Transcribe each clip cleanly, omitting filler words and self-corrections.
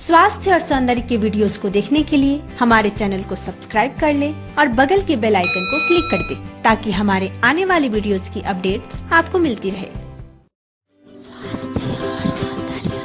स्वास्थ्य और सौंदर्य के वीडियोस को देखने के लिए हमारे चैनल को सब्सक्राइब कर लें और बगल के बेल आइकन को क्लिक कर दें ताकि हमारे आने वाले वीडियोस की अपडेट्स आपको मिलती रहे। स्वास्थ्य और सौंदर्य।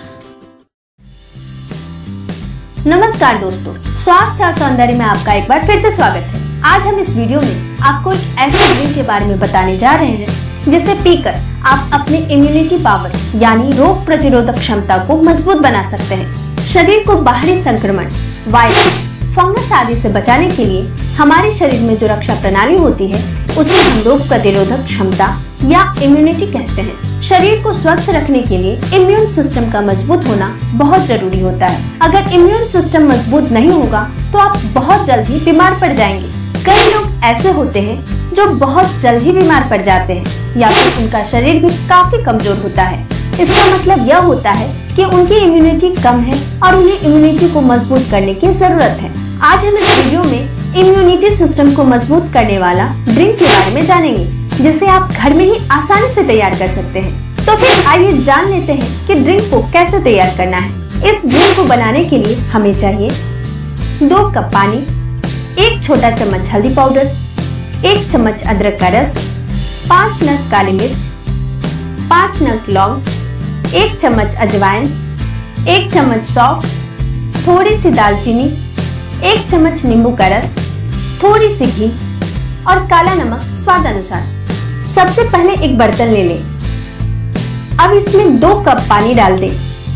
नमस्कार दोस्तों, स्वास्थ्य और सौंदर्य में आपका एक बार फिर से स्वागत है। आज हम इस वीडियो में आपको एक ऐसे ड्रिंक के बारे में बताने जा रहे हैं जिसे पीकर आप अपने इम्यूनिटी पावर यानी रोग प्रतिरोधक क्षमता को मजबूत बना सकते हैं। शरीर को बाहरी संक्रमण, वायरस, फंगस आदि से बचाने के लिए हमारे शरीर में जो रक्षा प्रणाली होती है उसे हम रोग प्रतिरोधक क्षमता या इम्यूनिटी कहते हैं। शरीर को स्वस्थ रखने के लिए इम्यून सिस्टम का मजबूत होना बहुत जरूरी होता है। अगर इम्यून सिस्टम मजबूत नहीं होगा तो आप बहुत जल्द ही बीमार पड़ जाएंगे। कई लोग ऐसे होते हैं जो बहुत जल्द ही बीमार पड़ जाते हैं या फिर उनका शरीर भी काफी कमजोर होता है। इसका मतलब यह होता है कि उनकी इम्यूनिटी कम है और उन्हें इम्यूनिटी को मजबूत करने की जरूरत है। आज हम इस वीडियो में इम्यूनिटी सिस्टम को मजबूत करने वाला ड्रिंक के बारे में जानेंगे जिसे आप घर में ही आसानी से तैयार कर सकते हैं। तो फिर आइए जान लेते हैं कि ड्रिंक को कैसे तैयार करना है। इस ड्रिंक को बनाने के लिए हमें चाहिए 2 कप पानी, 1 छोटा चम्मच हल्दी पाउडर, 1 चम्मच अदरक का रस, 5 नग काली मिर्च, 5 नग लौंग, 1 चम्मच अजवाइन, 1 चम्मच सौंफ, थोड़ी सी दालचीनी, 1 चम्मच नींबू का रस, थोड़ी सी घी और काला नमक स्वाद अनुसार। सबसे पहले एक बर्तन ले लें। अब इसमें 2 कप पानी डाल दें।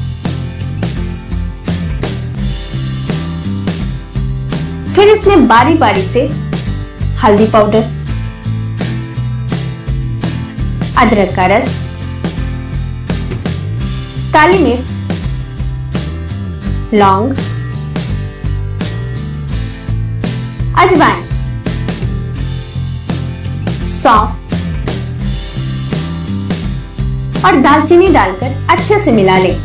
फिर इसमें बारी बारी से हल्दी पाउडर, अदरक का रस, काली मिर्च, लौंग, अजवाइन, सौंफ और दालचीनी डालकर अच्छे से मिला लें।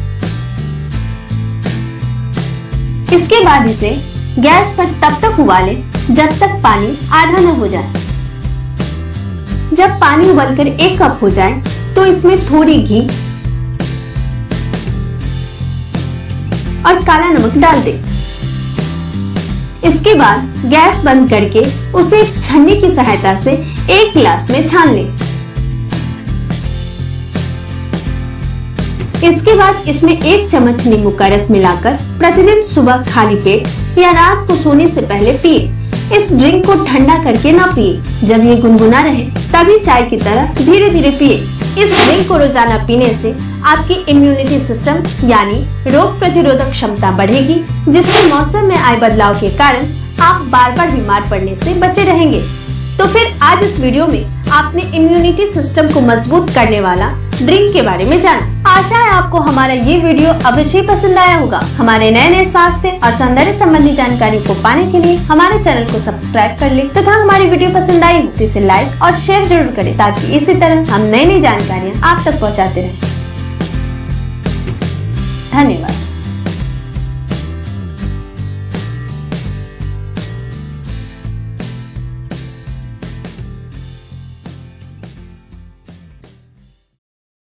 इसके बाद इसे गैस पर तब तक उबालें जब तक पानी आधा न हो जाए। जब पानी उबलकर 1 कप हो जाए तो इसमें थोड़ी घी और काला नमक डाल दें। इसके बाद गैस बंद करके उसे एक छन्नी की सहायता से 1 गिलास में छान लें। इसके बाद इसमें 1 चम्मच नींबू का रस मिलाकर प्रतिदिन सुबह खाली पेट या रात को सोने से पहले पिए। इस ड्रिंक को ठंडा करके ना पिए। जब ये गुनगुना रहे तभी चाय की तरह धीरे धीरे पिए। इस ड्रिंक को रोजाना पीने से आपकी इम्यूनिटी सिस्टम यानी रोग प्रतिरोधक क्षमता बढ़ेगी, जिससे मौसम में आए बदलाव के कारण आप बार बार बीमार पड़ने से बचे रहेंगे। तो फिर आज इस वीडियो में आपने इम्यूनिटी सिस्टम को मजबूत करने वाला ड्रिंक के बारे में जाना। आशा है आपको हमारा ये वीडियो अवश्य पसंद आया होगा। हमारे नए नए स्वास्थ्य और सौंदर्य संबंधी जानकारी को पाने के लिए हमारे चैनल को सब्सक्राइब कर ले तथा हमारी वीडियो पसंद आई हो तो इसे लाइक और शेयर जरूर करें ताकि इसी तरह हम नई नई जानकारियाँ आप तक पहुँचाते रहें। धन्यवाद।